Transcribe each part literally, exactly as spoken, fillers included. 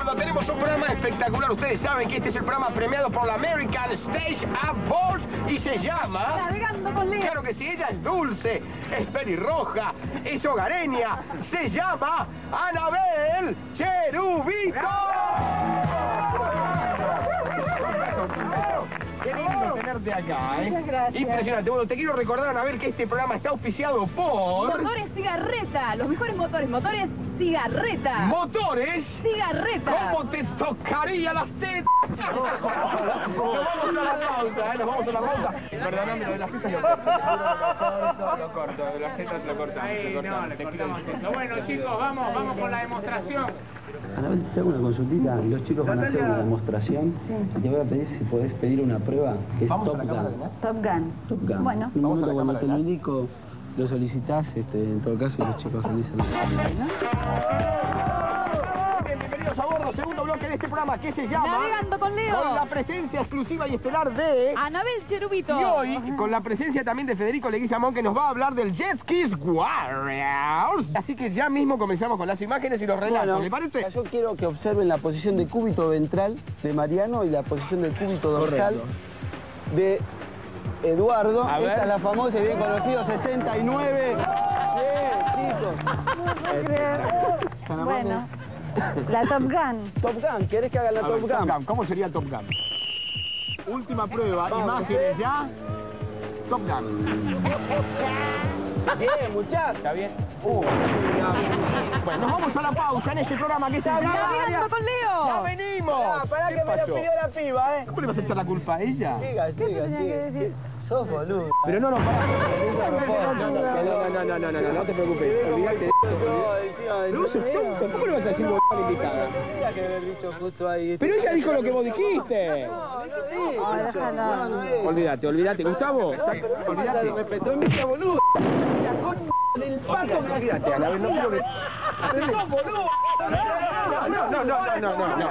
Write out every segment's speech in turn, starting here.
Ricardo, tenemos un programa espectacular. Ustedes saben que este es el programa premiado por la American Stage Awards y se llama... Navegando con Leo. Claro que sí, ella es dulce, es pelirroja, es hogareña. Se llama Anabel Cherubito. Qué lindo tenerte acá, ¿eh? Muchas gracias. Impresionante. Bueno, te quiero recordar, Anabel, que este programa está auspiciado por... Motores Cigarreta. Los mejores motores. Motores Cigarreta. ¿Motores? Cigarreta. ¿Cómo te tocaría las tetas? Nos vamos a la pausa, ¿eh? Nos vamos a la pausa. Perdóname, lo de las tetas lo corto. Lo corto, de las tetas lo corto. Ahí no, le cortamos eso. Bueno, chicos, vamos, vamos con la demostración. Anabel, te hago una consultita. Los chicos van a hacer una demostración y te voy a pedir si podés pedir una prueba que es Top Gun. Top Gun. Top Gun. Bueno. Un Vamos a la momento, cuando cámara, te lo ¿verdad? indico, lo solicitas, este, en todo caso, y los chicos realizan. Bien, bienvenidos a bordo, segundo bloque de este programa que se llama... Navegando con Leo. Con la presencia exclusiva y estelar de... Anabel Cherubito. Y hoy, con la presencia también de Federico Leguizamón, que nos va a hablar del Jet Skis Warriors. Así que ya mismo comenzamos con las imágenes y los relatos, Bueno, ¿le parece? yo quiero que observen la posición de cúbito ventral de Mariano y la posición del cúbito dorsal Correcto. de Eduardo. A ver. Esta es la famosa y bien conocida sesenta y nueve. Bien, chicos. Bueno. La Top Gun. Top Gun, ¿querés que haga la A Top ver, Gun? Top Gun. ¿Cómo sería Top Gun? Última prueba, imágenes ya. Top Gun. Bien, muchachos. ¿Está bien? Uh, bueno, nos vamos a la pausa en este programa que se llama... Navegando con ¡Ya Leo. venimos! Ah, pará ¿Qué que me lo pasó? pidió la piba, ¿eh? ¿Cómo le vas a echar la culpa a ella? Siga, siga, siga. Sos boludo. Pero no nos paramos. No, No, no, no, no, no, no, no, no te preocupes. Olvídate de esto. Pero vos sos tonto, ¿cómo le vas a decir vos a la invitada? Tendría que haber dicho justo ahí. Pero ella dijo lo que vos dijiste. Olvídate, olvídate, Gustavo. Olvídate. Respetó en mi boludo. Del pato, olvídate, a la vez no quiero que... ¡No, boludo! No, no, no, no, no, no,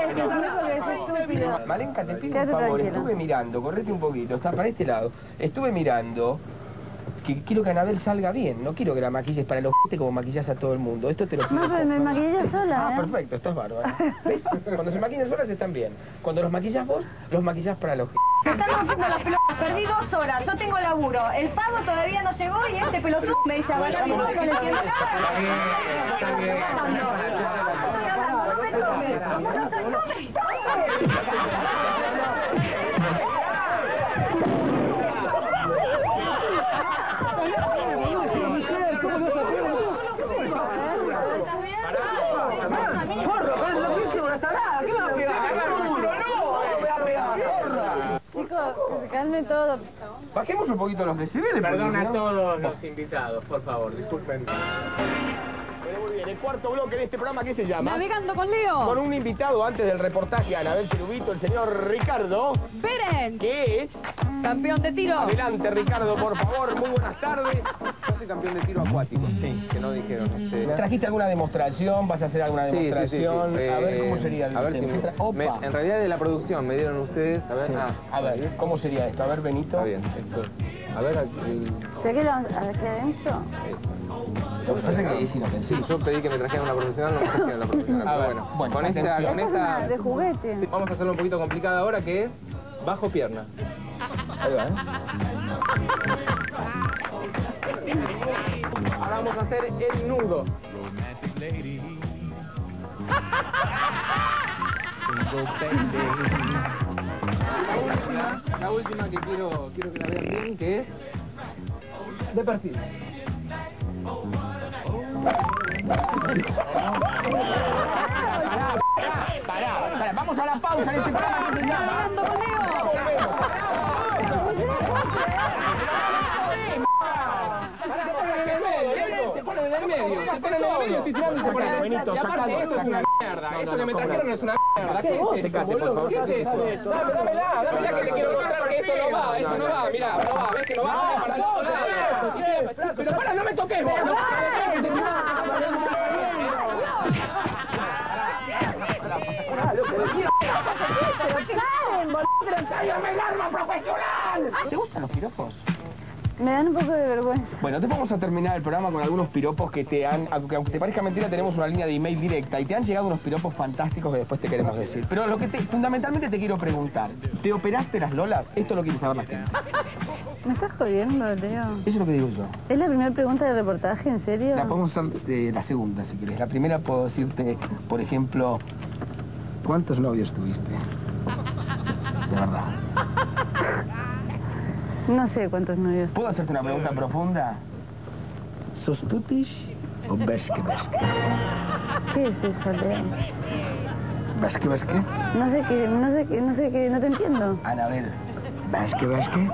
no. Malenka, te pido un favor, estuve mirando, correte un poquito, está para este lado. Estuve mirando que quiero que Anabel salga bien, no quiero que la maquilles para los gente como maquillas a todo el mundo. Esto te lo pido. No, pero me maquillé sola, Ah, ¿eh? perfecto, estás bárbaro. ¿Ves? Cuando se maquillan solas están bien. Cuando los maquillas vos, los maquillas para los Me están rompiendo las pelotas. Perdí dos horas. Yo tengo laburo. El pago todavía no llegó y este pelotudo me dice, agarra mi mano, no le entiendo nada. Está bien, está bien. No me tomes. No me tomes. Chicos, calme todo. Bajemos un poquito los decibeles. Perdón a porque si no- todos los invitados, por favor, disculpen. Bueno, muy bien, el cuarto bloque de este programa, ¿qué se llama? Navegando con Leo. Con un invitado antes del reportaje a Anabel Cherubito, el señor Ricardo, Beren. que es... Campeón de tiro. Adelante, Ricardo, por favor, muy buenas tardes. Yo soy campeón de tiro acuático, sí, que no dijeron. Este, ¿Trajiste alguna demostración? ¿Vas a hacer alguna sí, sí, sí, sí. demostración? A ver, ¿cómo Eh, sería el A ver si me, Opa. me- en realidad de la producción me dieron ustedes, a ver, Sí. ah, A ver, ¿cómo sería esto? A ver, Benito. está bien, esto. A ver, aquí, ¿De qué lo vamos a aquí adentro? Lo que pasa es que ahí sí no pensé. sí, yo pedí que me trajeran una profesional, no me trajeron la profesional, A pero ver, bueno, bueno, con esta, atención. con Esta es una esta, de juguete. sí, vamos a hacerlo un poquito complicada ahora, que es bajo pierna. Ahí va, ¿eh? Ahora vamos a hacer el nudo. La última, la última que quiero, quiero que la vean bien, que es de perfil. Pará, pará, vamos a la pausa en este programa que se llama... Navegando con Leo. Volvemos. Se ponen en el medio, se ponen en el medio, estoy tirando y se ponen en el medio. Y aparte, esto es una mierda. Esto que me trajeron es una mierda. ¿Qué es esto, boludo? ¿Qué es esto? Dame, dámela, dámela que le quiero mostrar que esto no va, esto no va, mirá, no va, ves que no va, no va para todos lados. Pero para, no me toques vos. ¿Te gustan los pirojos? Me dan un poco de vergüenza. Bueno, te vamos a terminar el programa con algunos piropos que te han, aunque, aunque te parezca mentira, tenemos una línea de email directa y te han llegado unos piropos fantásticos que después te queremos decir. Pero lo que te, fundamentalmente te quiero preguntar, ¿te operaste las lolas? Esto lo quiere saber la gente. ¿Me estás jodiendo, Leo? Eso es lo que digo yo. ¿Es la primera pregunta del reportaje, en serio? La podemos hacer eh, la segunda, si querés. La primera puedo decirte, por ejemplo, ¿cuántos novios tuviste? De verdad. No sé cuántos novios. ¿Puedo hacerte una pregunta profunda? ¿Sos putis o besque besque? ¿Qué es eso, Leo? ¿Besque besque? No sé qué, no sé qué, no sé qué, no te entiendo. Anabel, ¿besque besque?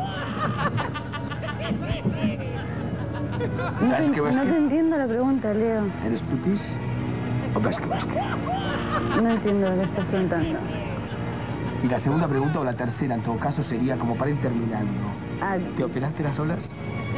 No te, ¿Besque besque? no te entiendo la pregunta, Leo. ¿Eres putis o besque besque? No entiendo lo que estás preguntando. Y la segunda pregunta, o la tercera en todo caso, sería como para ir terminando. Ah, ¿Te operaste las olas?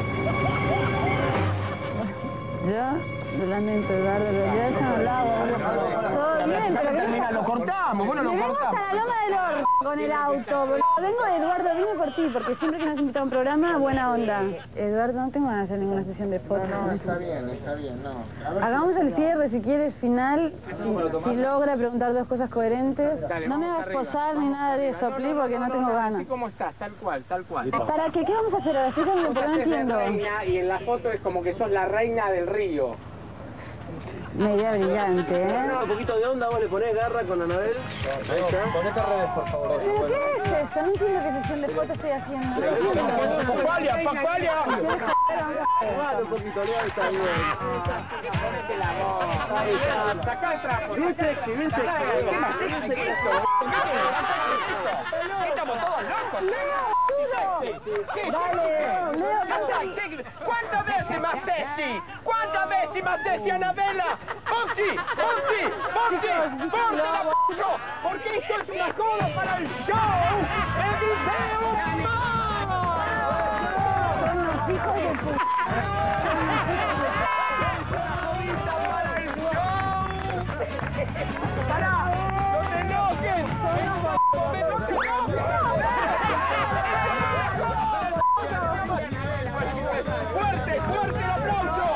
yo, lo lamento, Eduardo, pero yo eso no lo hago. Todo bien, pero Termina, lo cortamos, bueno, lo me vengo cortamos. hasta la Loma del Orto con el auto, boludo. Vengo de Eduardo, vine por ti, porque siempre que nos has invitado a un programa, buena onda. Eduardo, no tengo ganas de hacer ninguna sesión de fotos. No, no, está bien, está bien, no. A ver, Hagamos el cierre, si quieres, final, si, si logra preguntar dos cosas coherentes. Dale, No me vamos hagas arriba. posar ni nada de eso, please, porque no tengo ganas. Así como estás, tal cual, tal cual. ¿Para qué? ¿Qué vamos a hacer ahora? Explícame, porque no Vos haces de entiendo. reina y en la foto es como que sos la reina del río. Una idea brillante, ¿eh? Un poquito de onda, vos le ponés garra con Anabel. Ponete redes, por favor. ¿Pero qué es esto? No entiendo qué sesión de fotos estoy haciendo. No entiendo. ¡Pascualia, Pascualia! Un poquito de está bien. Ponete la voz. Sacá el trapo. Bien sexy, bien sexy. ¿Qué más sexy que esto? Estamos todos locos. ¿Qué? Dale, Leo, ¿Cuántas veces más sexy? ¿Cuántas veces más sexy, Anabela? ¡Ponti! ¡Ponti! ¡Ponti! ¡Ponte la p***! Porque esto es una joda para el show. ¡El video más! son unos hijos de puta. ¡Para el show! ¡Pará! ¡No te enojes! ¡No te enojes! ¡Fuerte, fuerte el aplauso!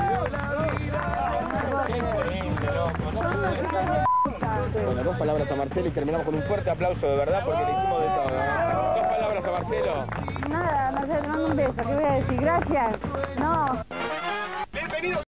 Bueno, dos palabras a Marcelo y terminamos con un fuerte aplauso de verdad porque le hicimos de todo. ¿eh? Dos palabras a Marcelo. Nada, Marcelo, te mando un beso. ¿Qué voy a decir? Gracias. No.